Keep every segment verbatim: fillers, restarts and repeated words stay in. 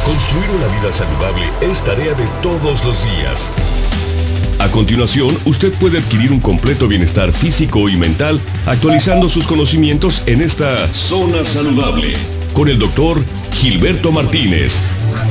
Construir una vida saludable es tarea de todos los días. A continuación, usted puede adquirir un completo bienestar físico y mental actualizando sus conocimientos en esta Zona Saludable con el doctor Gilberto Martínez.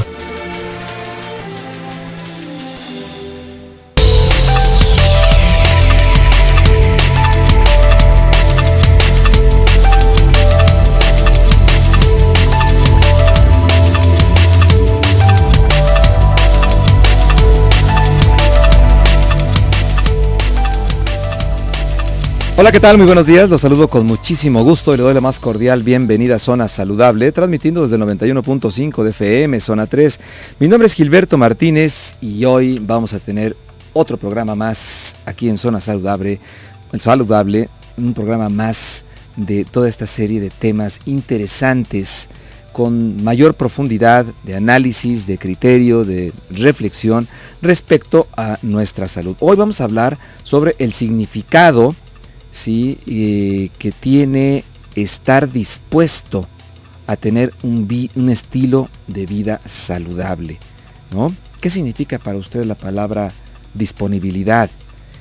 Hola, ¿qué tal? Muy buenos días, los saludo con muchísimo gusto y le doy la más cordial bienvenida a Zona Saludable, transmitiendo desde el noventa y uno punto cinco de F M, Zona tres. Mi nombre es Gilberto Martínez y hoy vamos a tener otro programa más aquí en Zona Saludable, Saludable, un programa más de toda esta serie de temas interesantes, con mayor profundidad de análisis, de criterio, de reflexión respecto a nuestra salud. Hoy vamos a hablar sobre el significado Sí, eh, que tiene estar dispuesto a tener un, vi, un estilo de vida saludable, ¿no? ¿Qué significa para usted la palabra disponibilidad?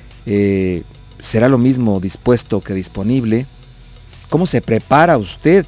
Eh, ¿Será lo mismo dispuesto que disponible? ¿Cómo se prepara usted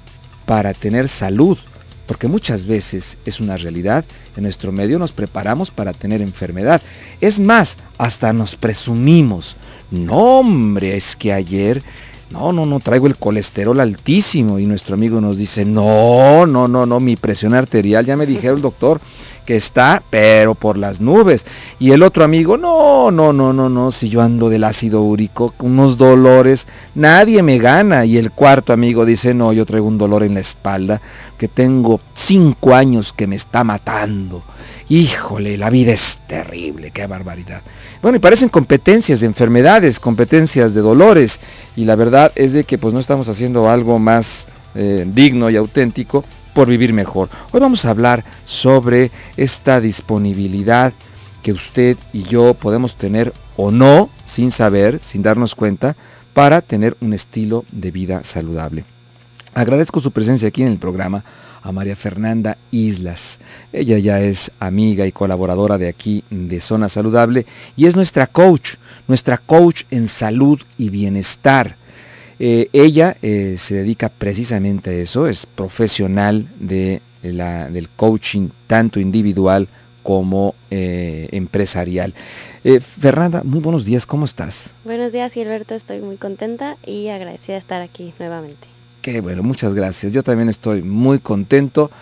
para tener salud? Porque muchas veces es una realidad, en nuestro medio nos preparamos para tener enfermedad. Es más, hasta nos presumimos. No, hombre, es que ayer, no, no, no, traigo el colesterol altísimo y nuestro amigo nos dice, no, no, no, no, mi presión arterial, ya me dijeron el doctor que está, pero por las nubes. Y el otro amigo, no, no, no, no, no, si yo ando del ácido úrico, unos dolores, nadie me gana. Y el cuarto amigo dice, no, yo traigo un dolor en la espalda, que tengo cinco años que me está matando. Híjole, la vida es terrible, qué barbaridad. Bueno, y parecen competencias de enfermedades, competencias de dolores, y la verdad es de que pues no estamos haciendo algo más eh, digno y auténtico por vivir mejor. Hoy vamos a hablar sobre esta disponibilidad que usted y yo podemos tener o no, sin saber, sin darnos cuenta, para tener un estilo de vida saludable. Agradezco su presencia aquí en el programa a María Fernanda Islas. Ella ya es amiga y colaboradora de aquí de Zona Saludable y es nuestra coach, nuestra coach en salud y bienestar. Eh, ella eh, se dedica precisamente a eso, es profesional de la, del coaching tanto individual como eh, empresarial. Eh, Fernanda, muy buenos días, ¿cómo estás? Buenos días, Gilberto, estoy muy contenta y agradecida de estar aquí nuevamente. Qué bueno, muchas gracias. Yo también estoy muy contento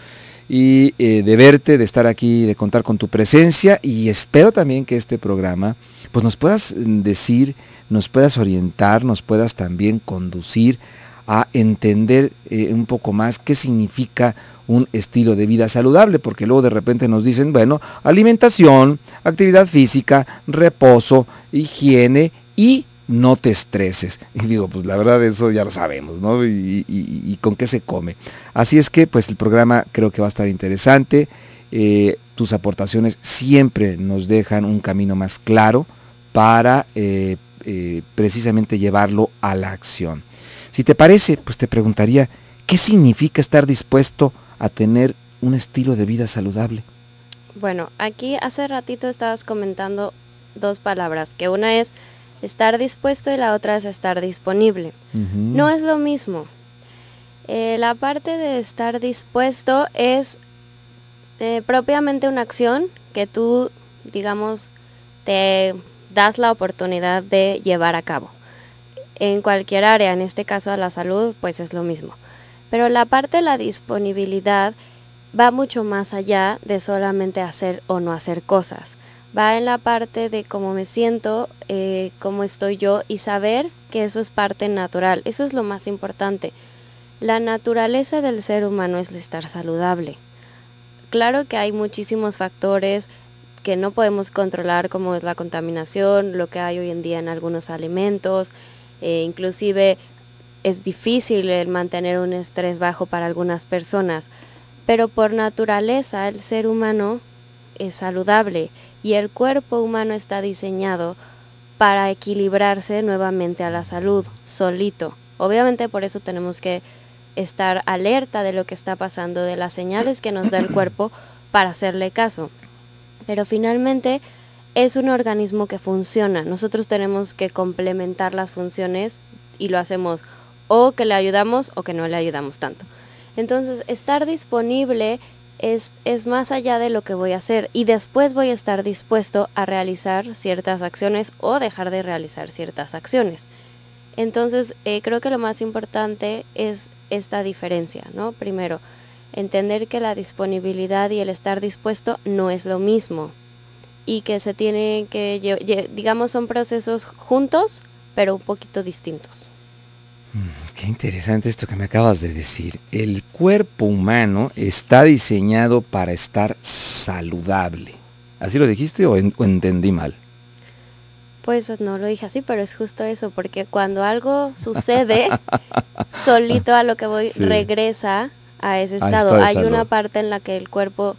y eh, de verte, de estar aquí, de contar con tu presencia y espero también que este programa pues nos puedas decir, nos puedas orientar, nos puedas también conducir a entender eh, un poco más qué significa un estilo de vida saludable, porque luego de repente nos dicen, bueno, alimentación, actividad física, reposo, higiene y no te estreses. Y digo, pues la verdad eso ya lo sabemos, ¿no? Y, y, y con qué se come. Así es que pues el programa creo que va a estar interesante. Eh, tus aportaciones siempre nos dejan un camino más claro para eh, eh, precisamente llevarlo a la acción. Si te parece, pues te preguntaría, ¿qué significa estar dispuesto a tener un estilo de vida saludable? Bueno, aquí hace ratito estabas comentando dos palabras, que una es estar dispuesto y la otra es estar disponible. Uh-huh. No es lo mismo. Eh, la parte de estar dispuesto es eh, propiamente una acción que tú, digamos, te das la oportunidad de llevar a cabo. En cualquier área, en este caso a la salud, pues es lo mismo. Pero la parte de la disponibilidad va mucho más allá de solamente hacer o no hacer cosas. Va en la parte de cómo me siento, eh, cómo estoy yo y saber que eso es parte natural. Eso es lo más importante. La naturaleza del ser humano es de estar saludable. Claro que hay muchísimos factores que no podemos controlar, como es la contaminación, lo que hay hoy en día en algunos alimentos, eh, inclusive es difícil el mantener un estrés bajo para algunas personas, pero por naturaleza el ser humano es saludable. Y el cuerpo humano está diseñado para equilibrarse nuevamente a la salud, solito. Obviamente por eso tenemos que estar alerta de lo que está pasando, de las señales que nos da el cuerpo, para hacerle caso. Pero finalmente es un organismo que funciona. Nosotros tenemos que complementar las funciones y lo hacemos o que le ayudamos o que no le ayudamos tanto. Entonces, estar disponible es, es más allá de lo que voy a hacer y después voy a estar dispuesto a realizar ciertas acciones o dejar de realizar ciertas acciones. Entonces, eh, creo que lo más importante es esta diferencia, ¿no? Primero, entender que la disponibilidad y el estar dispuesto no es lo mismo y que se tiene que, digamos, son procesos juntos, pero un poquito distintos. Qué interesante esto que me acabas de decir. El cuerpo humano está diseñado para estar saludable. ¿Así lo dijiste o, en, o entendí mal? Pues no lo dije así, pero es justo eso, porque cuando algo sucede, solito a lo que voy, sí, regresa a ese estado. Hay salud. Una parte en la que el cuerpo,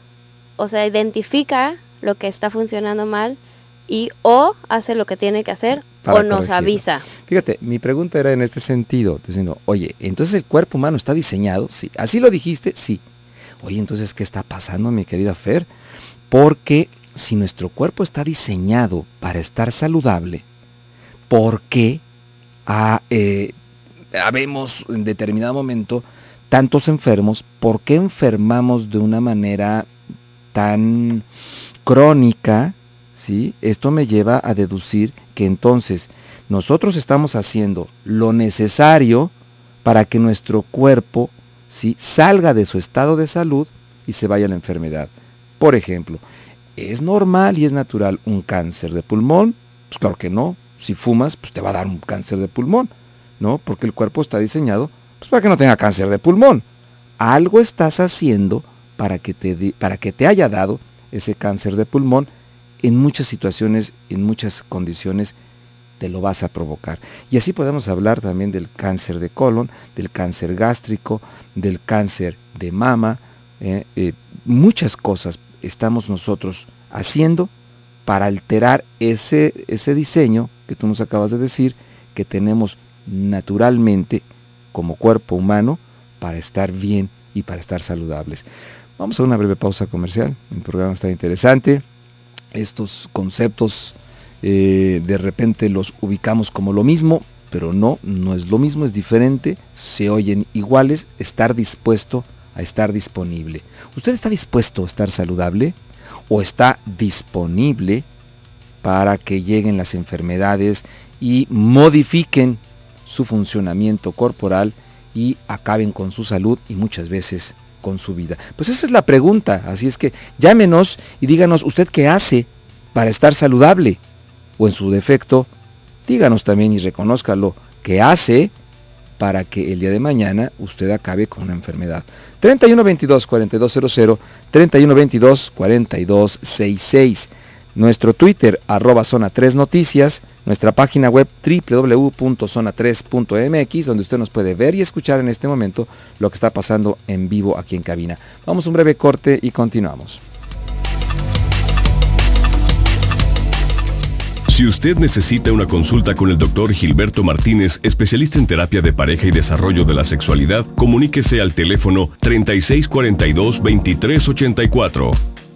o sea, identifica lo que está funcionando mal y o hace lo que tiene que hacer para o nos corregirlo. Avisa. Fíjate, mi pregunta era en este sentido, diciendo, oye, entonces el cuerpo humano está diseñado, sí, así lo dijiste, sí. Oye, entonces, ¿qué está pasando, mi querida Fer? Porque si nuestro cuerpo está diseñado para estar saludable, ¿por qué ha, eh, habemos en determinado momento tantos enfermos? ¿Por qué enfermamos de una manera tan crónica? ¿Sí? Esto me lleva a deducir que entonces nosotros estamos haciendo lo necesario para que nuestro cuerpo, ¿sí?, salga de su estado de salud y se vaya a la enfermedad. Por ejemplo, ¿es normal y es natural un cáncer de pulmón? Pues claro que no. Si fumas, pues te va a dar un cáncer de pulmón, ¿no? Porque el cuerpo está diseñado pues, para que no tenga cáncer de pulmón. Algo estás haciendo para que te, para que te haya dado ese cáncer de pulmón. En muchas situaciones, en muchas condiciones, te lo vas a provocar. Y así podemos hablar también del cáncer de colon, del cáncer gástrico, del cáncer de mama. Eh, eh, muchas cosas estamos nosotros haciendo para alterar ese, ese diseño que tú nos acabas de decir, que tenemos naturalmente como cuerpo humano para estar bien y para estar saludables. Vamos a una breve pausa comercial. El programa está interesante. Estos conceptos eh, de repente los ubicamos como lo mismo, pero no, no es lo mismo, es diferente, se oyen iguales. Estar dispuesto a estar disponible. ¿Usted está dispuesto a estar saludable o está disponible para que lleguen las enfermedades y modifiquen su funcionamiento corporal y acaben con su salud y muchas veces con su vida? Pues esa es la pregunta, así es que llámenos y díganos usted qué hace para estar saludable, o en su defecto, díganos también y reconózcalo qué hace para que el día de mañana usted acabe con una enfermedad. treinta y uno veintidós, cuarenta y dos cero cero, treinta y uno veintidós, cuarenta y dos sesenta y seis. Nuestro Twitter, arroba Zona tres Noticias, nuestra página web doble u doble u doble u punto zona tres punto m x, donde usted nos puede ver y escuchar en este momento lo que está pasando en vivo aquí en cabina. Vamos a un breve corte y continuamos. Si usted necesita una consulta con el doctor Gilberto Martínez, especialista en terapia de pareja y desarrollo de la sexualidad, comuníquese al teléfono treinta y seis cuarenta y dos, veintitrés ochenta y cuatro.